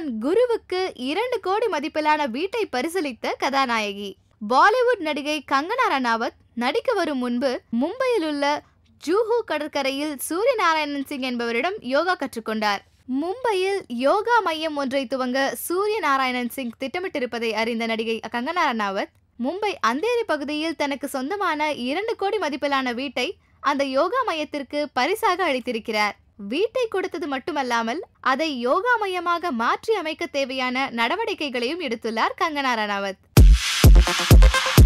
தன் குருவுக்கு 2 கோடி மதிப்பிலான வீட்டை பரிசளித்த கதாநாயகி. பாலிவுட் நடிகை கங்கனா ரனாவத் நடிக்க வரும் முன்பு மும்பையில் உள்ள ஜூஹு கடற்கரையில் சூரியநாராயணன் சிங் என்பவரிடம் யோகா கற்றுக்கொண்டார். மும்பையில் யோகா மையம் ஒன்றை துவங்க சூரியநாராயணன் சிங் திட்டமிட்டிருப்பதை அறிந்த நடிகை கங்கனா ரனாவத் மும்பை அந்தேரி பகுதியில் தனக்கு சொந்தமான 2 கோடி மதிப்பிலான வீட்டை அந்த யோகா மையத்திற்கு பரிசாக அளித்திருக்கிறார். வீட்டை கொடுத்தது மட்டுமல்லாமல் அதை யோகா மையமாக மாற்றி அமைக்க தேவையான நடவடிக்கைகளையும் எடுத்துள்ளார் கங்கனா ரனாவத்.